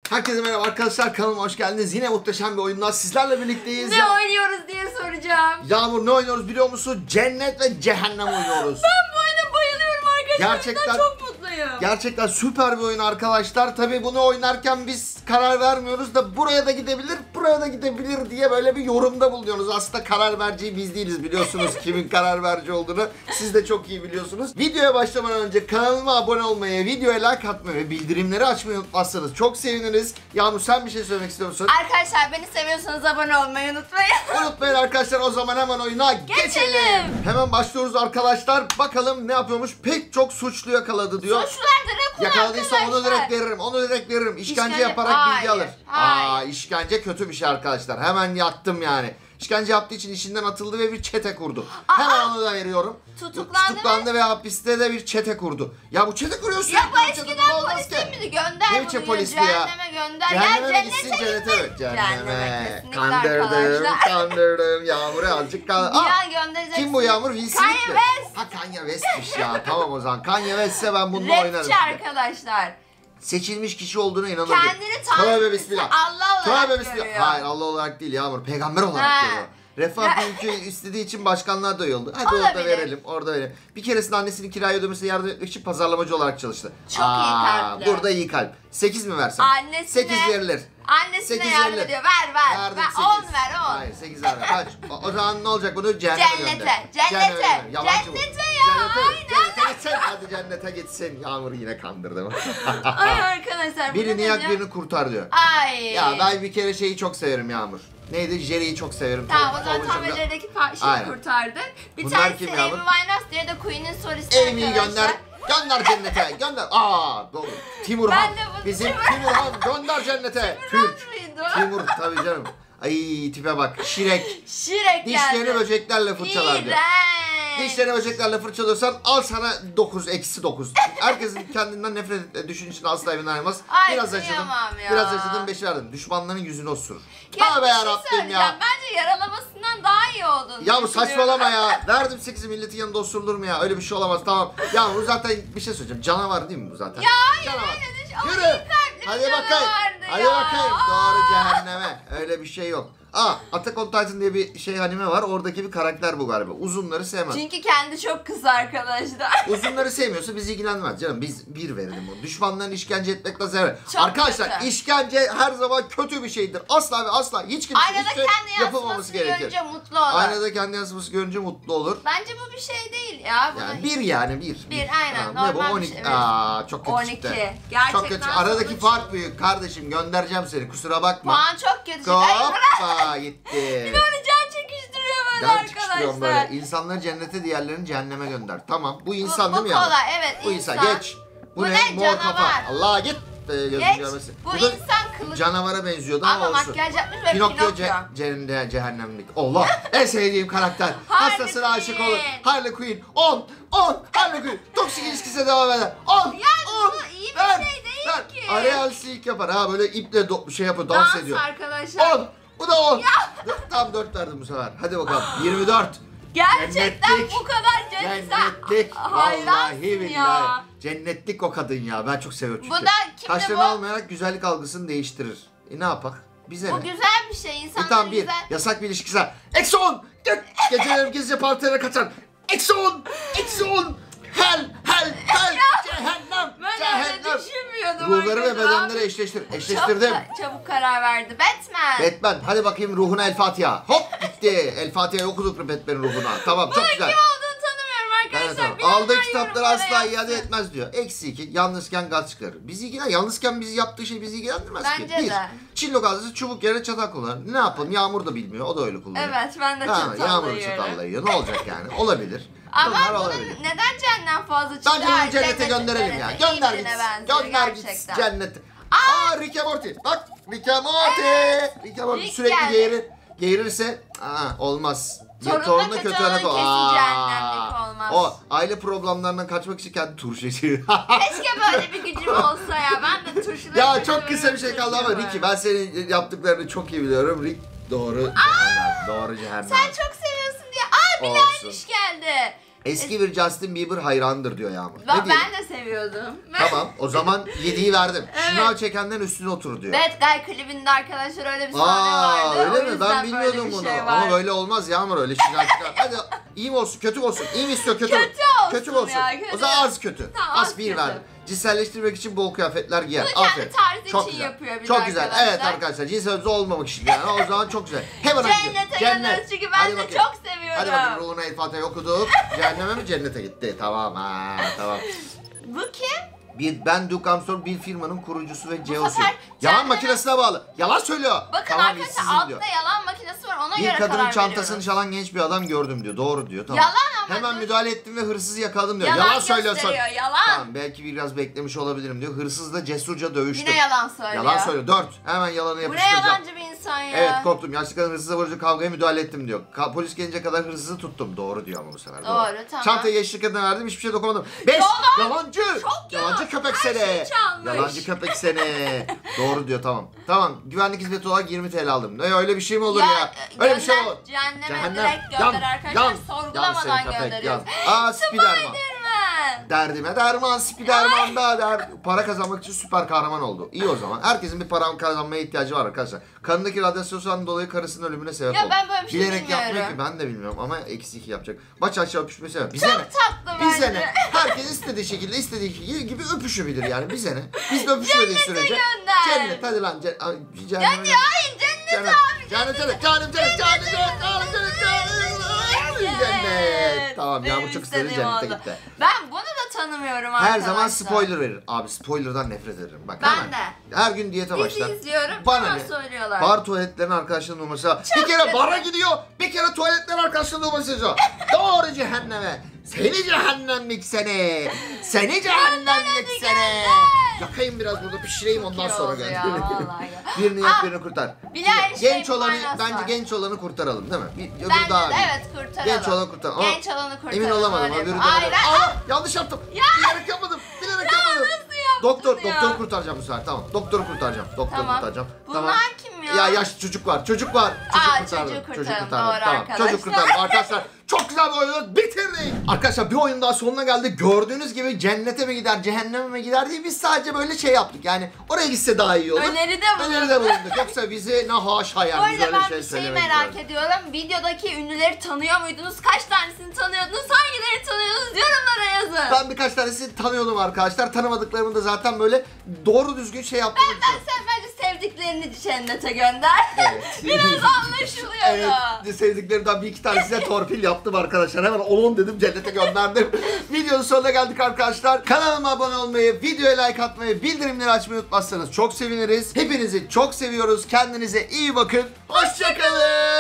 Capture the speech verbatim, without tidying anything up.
Herkese merhaba arkadaşlar, kanalıma hoş geldiniz. Yine muhteşem bir oyunla sizlerle birlikteyiz. Ne ya. oynuyoruz diye soracağım. Yağmur, ne oynuyoruz biliyor musun? Cennet ve cehennem oynuyoruz. Ben bu oyuna bayılıyorum arkadaşlar. Gerçekten çok mutluyum. Gerçekten süper bir oyun arkadaşlar. Tabii bunu oynarken biz karar vermiyoruz da buraya da gidebilir, buraya da gidebilir diye böyle bir yorumda bulunuyoruz. Aslında karar merci biz değiliz, biliyorsunuz kimin karar verici olduğunu. Siz de çok iyi biliyorsunuz. Videoya başlamadan önce kanalıma abone olmayı, videoya like atmayı ve bildirimleri açmayı unutmazsanız çok seviniriz. Yağmur, sen bir şey söylemek istiyor musun? Arkadaşlar beni seviyorsanız abone olmayı unutmayın. Unutmayın arkadaşlar, o zaman hemen oyuna geçelim. geçelim. Hemen başlıyoruz arkadaşlar. Bakalım ne yapıyormuş? Pek çok suçlu yakaladı diyor. Suçlulardır Yakaladıysa onu direkt arkadaşlar. veririm. Onu direkt veririm. İşkence, İşkence- yaparak Hayır, bilgi alır. hayır. Aa, işkence kötü bir şey arkadaşlar. Hemen yaktım yani. İşkence yaptığı için işinden atıldı ve bir çete kurdu. Aa, Hemen onu da veriyorum. Tutuklandı Tutuklandı ve hapiste de bir çete kurdu. Ya bu çete kuruyorsun. Ya bu eskiden polis değil miydi? Gönder Ne bunu. biçim ya, polis bu ya? Cehenneme gönder. Cehenneme ya mi gitsin, cennete cennete mi? gitsin. Cehenneme. kesinlikle Kandırdım, arkadaşlar. kandırdım. Yağmur'u azıcık kandırdım. Ya göndereceksin. Kim bu Yağmur? Will Smith Kanye mi? West. Ha, Kanye West'miş ya. Tamam o zaman. Kanye West'se ben bununla oynarım. Rapçi arkadaşlar. Seçilmiş kişi olduğuna inanırdım. Kendini tanrı. Tövbe bismillah. Allah olarak Tövbe bismillah. görüyor. Hayır, Allah olarak değil Yağmur. Peygamber olarak Ha. görüyor. Refah mülkü istediği için başkanlığa da yoldu. Hadi orada Olabilir. verelim, orada verelim. Bir keresinde annesinin kiraya ödemesine yardım etmek için pazarlamacı olarak çalıştı. Çok iyi kalpli. Burada iyi kalp. sekiz mi versem? Annesine- sekiz verilir. Annesine sekiz yardım verilir. ediyor. Ver ver. Verdim ver. sekiz. on ver on. Hayır, sekiz ver. Kaç? O, o zaman ne olacak bunu? Cehenneme Cennete, gönder. cennete, Cehenneme gönder. Yalancı bu. cennete ya, Cennete, aynen. cennete gitsin. Hadi cennete gitsin. Yağmur'u yine kandırdım. Ay arkadaşlar. bu Birini ne yak, diyor? birini kurtar diyor. Ay. Ya ben bir kere şeyi çok severim Yağmur. Neydi? Jerry'yi çok severim. Tamam, Tom- o zaman Tom'u tam çok- ilerideki pa- şeyi Aynen. kurtardı. Bir Bunlar tanesi kim Amy yavrum? Winehouse, diğeri de Queen'in solisti Amy'yi arkadaşlar. gönder. Gönder cennete. Gönder. Aa, doğru. Timur Ben Han. de bunu- Bizim Timur Han. Gönder cennete. Timur Han Türk. mıydı? Timur tabii canım. Ay tipe bak. Şirek. Şirek geldi. Dişlerini böceklerle fırçalar diyor. İğrenç. Dişlerini böceklerle fırçalıyorsan al sana dokuz, eksi dokuz. Herkesin kendinden nefret et, düşüncesini asla evinden ayrılmaz. Ay, Biraz yaşadım, kıyamam ya. biraz yaşadım, beş verdim. Düşmanların yüzünü osurur. Ya Tövbe bir şey yarabbim söyleyeceğim. ya. Bence yaralamasından daha iyi olduğunu Ya bu düşünüyorum. saçmalama ya. Verdim sekizi, milletin yanında osurulur mu ya? Öyle bir şey olamaz, tamam. Ya bu zaten bir şey söyleyeceğim. Canavar değil mi bu zaten? Ya hayır Canavar. öyle düşün. Ama Yürü. iyi kalpli bir Hadi bakayım. canavardı Hadi ya. bakayım. Doğru cehenneme. Öyle bir şey yok. Aa, Attack on Titan diye bir şey anime var. Oradaki bir karakter bu galiba. Uzunları sevmez. Çünkü kendi çok kısa arkadaşlar. Uzunları sevmiyorsa bizi ilgilenmez canım. Biz bir verelim onu. Düşmanların işkence etmekle sever. Çok Arkadaşlar kötü. işkence her zaman kötü bir şeydir. Asla ve asla hiç kimse Aynada hiç şey kendi yapılmaması yansıması gerekir. görünce mutlu olur. Aynada kendi yansıması görünce mutlu olur. Bence bu bir şey değil ya. Buna Yani hiç- bir yani bir. Bir, aynen, Tamam, ne bu normal bir on iki. şey, evet. Aa, çok kötü on çıktı. iki. Gerçekten Çok kötü. Aradaki sonuç- fark büyük kardeşim, göndereceğim seni, kusura bakma. Puan çok kötü. Ay, bırak. Hoppa gitti. Böyle can çekiştiriyor böyle Ben çıkıştırıyorum arkadaşlar. böyle. İnsanları cennete, diğerlerini cehenneme gönder. Tamam, bu insan bu, değil bu mi ya? kolay, evet Bu insan. insan. Geç. Bu, Bu ne? ne? Mor Canavar. kafa. Allah git. Ee, gözün Geç. görmesi. Bu da insan kılıç. canavara benziyordu ama, Ama olsun. makyaj yapmış ve Pinokyo Pinokyo. ce ce cehennemlik. Allah. En sevdiğim karakter. Harley Hastasına aşık Quinn. olur. Harley Quinn. on. on. Harley Quinn. Toksik ilişkisine devam eder. on. Ya on. bu iyi bir Ver, şey değil ver. ki. Ariel silk yapar. Ha böyle iple do- şey yapıyor. Dans, Dans ediyor. arkadaşlar. on. Bu da on. Tam dört verdim bu sefer. Hadi bakalım. yirmi dört. Gerçekten Cennetlik. bu kadar cennetlik. Cennetlik. Hayransın Vallahi billahi. ya. Cennetlik o kadın ya. Ben çok seviyorum çünkü. Bu da kimde Kaşlarını bu? almayarak güzellik algısını değiştirir. E ne yapak? Bize Bu ne? güzel bir şey. E İnsanlar tamam bir. güzel. Yasak bir ilişkisi var. Eksi on. Gök. Geceleri gizlice partilere kaçar. Eksi on. Eksi on. Hel. Hel. Hel. Cehennem. Ben öyle Cehennem. düşünmüyordum. Ruhları ve arkadaşlar. bedenleri eşleştir. Eşleştirdim. Çok çabuk karar verdi. Batman. Batman. Hadi bakayım ruhuna El Fatiha. Hop gitti. El Fatiha'yı okuduk Batman'in ruhuna. Tamam çok güzel. Kim olduğunu tanımıyorum arkadaşlar. Evet, tamam. Bilenler Aldığı kitapları yorumlara asla yazsın. iade etmez diyor. Eksi iki. Yalnızken gaz çıkarır. Bizi ilgilen. Yalnızken bizi yaptığı şey bizi ilgilendirmez ki. Bence Bir. de. Çinlo gazlısı çubuk yerine çatal kullanır. Ne yapalım? Yağmur da bilmiyor. O da öyle kullanıyor. Evet, ben de Ha, çatalla Yağmur yiyorum. çatalla yiyor. Ne olacak yani? Olabilir. Ama Bunlar bunun olabilir. neden cehennem fazla çıktı? Bence bunu Ay, cennete cennet- gönderelim ya. cennete iyi Gönder birine gitsin. benziyor Gönder gitsin gerçekten. cennete. Aa Rick and Morty. Bak Rick and Morty. Rick and Morty Rick sürekli geldi. geğirir. Geğirirse aa, olmaz. Bir Torununa torununa kötü kötü olan örnek ol. kesin Aa, cehennemlik olmaz. O aile problemlerinden kaçmak için kendi turşu içiyor. Keşke böyle bir gücüm olsa ya. Ben de turşuları Ya kötü çok kısa bir şey kaldı ama turşuyorum. Ricky ben senin yaptıklarını çok iyi biliyorum. Rick doğru cehennem. Doğru cehennem. Sen çok seviyorsun diye. Aa Olsun. Bilal'miş geldi. Eski bir Justin Bieber hayrandır diyor Yağmur. Ben, Ne diyelim? ben de seviyordum. Tamam o zaman yediği verdim. Evet. Şınav çekenden üstüne otur diyor. Bad Guy klibinde arkadaşlar öyle bir sahne Aa vardı. öyle O mi? yüzden Ben böyle bilmiyordum bir bunu. şey Ama var. böyle olmaz Yağmur öyle şınav şınav. Hadi iyi mi olsun kötü mü olsun? İyi mi istiyor kötü mü? Kötü olsun Kötü mü olsun? ya, kötü. O zaman az kötü. Tamam, az az bir kötü. verdim. Cinselleştirmek için bol kıyafetler giyer. Bunu kendi Aferin. tarzı Çok için güzel. yapıyor bir de Çok güzel. arkadaşlar. Evet arkadaşlar cinsel olmamak için yani. O zaman çok güzel. Hemen Cennete gönderiyoruz çünkü ben Hadi de bakayım. çok seviyorum. Hadi bakayım ruhuna el Fatiha'yı okuduk. Cehenneme mi cennete gitti? Tamam ha tamam. Bu kim? Bir, ben Duke Armstrong bir firmanın kurucusu ve C E O'su. sefer Yalan cehenneme- makinesine bağlı. Yalan söylüyor. Bakın tamam, arkadaşlar işsizim altta diyor. yalan makinesi var ona Bir göre kadının karar çantasını veriyoruz. çalan genç bir adam gördüm diyor. Doğru diyor. Tamam. Yalan ama Hemen dur. müdahale ettim ve hırsızı yakaladım diyor. Yalan, Yalan söylüyorsun. gösteriyor, yalan. Tamam belki biraz beklemiş olabilirim diyor. Hırsızla cesurca dövüştüm. Yine yalan söylüyor. Yalan söylüyor. Dört. Hemen yalanı Bu ne yapıştıracağım. yalancı bir insan ya. Evet korktum. Yaşlı kadın hırsızla vurucu kavgaya müdahale ettim diyor. Ka- polis gelince kadar hırsızı tuttum. Doğru diyor ama bu sefer. Doğru, tamam. Çantayı yaşlı kadına verdim hiçbir şey dokunmadım. Beş. Yalan. Yalancı. Çok yalan. Yalancı köpek Her seni. şeyi çalmış. Yalancı köpek seni. Doğru diyor tamam. Tamam güvenlik hizmeti olarak yirmi TL aldım. Ne öyle bir şey mi olur ya? Ya, Öyle bir şey mi gönder, olur? Cehenneme direkt gönder arkadaşlar. Sorgulamadan gönderiyoruz. Aa Spiderman. Spiderman. Derdime derman, Spiderman da der. Para kazanmak için süper kahraman oldu. İyi o zaman. Herkesin bir para kazanmaya ihtiyacı var arkadaşlar. Kanındaki radyasyondan dolayı karısının ölümüne sebep Ya oldu. ben böyle bir şey Bilerek bilmiyorum. yapmıyor ki ben de bilmiyorum ama eksi iki yapacak. Maç aşağı öpüşmeyi sever. Bize Çok ne? tatlı Bize bence. ne? Herkes istediği şekilde istediği şekilde gibi öpüşebilir yani. Bize ne? Biz de öpüşmediği sürece. gönder. Cennet hadi lan. Cennet. Ya hayır cennet Cennet. abi. Cennet cennet. Canım cennet. Canım cennet. Canım cennet. Cennet. Cennet. Tamam Yağmur Benim çok istedi istediğim cennete oldu. gitti. Ben bunu da tanımıyorum Her arkadaşlar. zaman spoiler verir. Abi spoiler'dan nefret ederim. Bak Ben hemen. de. Her gün diyete Dizi başlar. izliyorum. Bana Bana ne? söylüyorlar. Bar tuvaletlerin arkadaşının numarası. Bir kere kötü. bara gidiyor. Bir kere tuvaletlerin arkadaşının numarası yazıyor. Doğru cehenneme. Seni cehennemlik seni. Seni cehennemlik seni. Yakayım biraz burada pişireyim ondan iyi sonra oldu gel. ya, vallahi ya. Birini yak Aa, birini kurtar. bir de her şeyin genç olanı manası bence var. genç olanı kurtaralım değil mi? Bir, öbürü Bence daha de iyi. evet kurtaralım. Genç olanı kurtaralım. Ama Genç olanı kurtaralım. Emin olamadım. öyle Öbürü yapalım. daha Hayır iyi. hayır. Aa, yanlış yaptım. Bilerek yapmadım. Bilerek yapmadım. Nasıl yaptın Doktor, ya? doktoru kurtaracağım bu sefer. Tamam. Doktoru kurtaracağım. Doktoru Tamam. kurtaracağım. Bunlar tamam. kim ya? Ya yaşlı çocuk var. Çocuk var. Çocuk Aa, kurtardım. çocuğu Çocuk kurtaralım. kurtardım. Doğru Tamam. arkadaşlar. Çocuk kurtardım. Arkadaşlar çok güzel bir oyunu bitirdik. Arkadaşlar bir oyun daha sonuna geldik. Gördüğünüz gibi cennete mi gider, cehenneme mi gider diye biz sadece böyle şey yaptık. Yani oraya gitse daha iyi olur. Öneride bulunduk. Öneride bulunduk. Yoksa bizi ne haşa Bu yani. Biz arada öyle ben şey bir şeyi söylemek merak istiyoruz. ediyorum. Videodaki ünlüleri tanıyor muydunuz? Kaç tanesini tanıyordunuz? Hangileri tanıyordunuz? Yorumlara yazın. Ben birkaç tanesini tanıyordum arkadaşlar. Tanımadıklarımı da zaten böyle doğru düzgün şey yaptım. Ben sen bence sevdiklerini cennete gönder. Evet. Biraz anlaşılıyor da. Evet, sevdiklerimden bir iki tanesine torpil yaptım arkadaşlar. Hemen on dedim cennete gönderdim. Videonun sonuna geldik arkadaşlar. Kanalıma abone olmayı, videoya like atmayı, bildirimleri açmayı unutmazsanız çok seviniriz. Hepinizi çok seviyoruz. Kendinize iyi bakın. Hoşçakalın.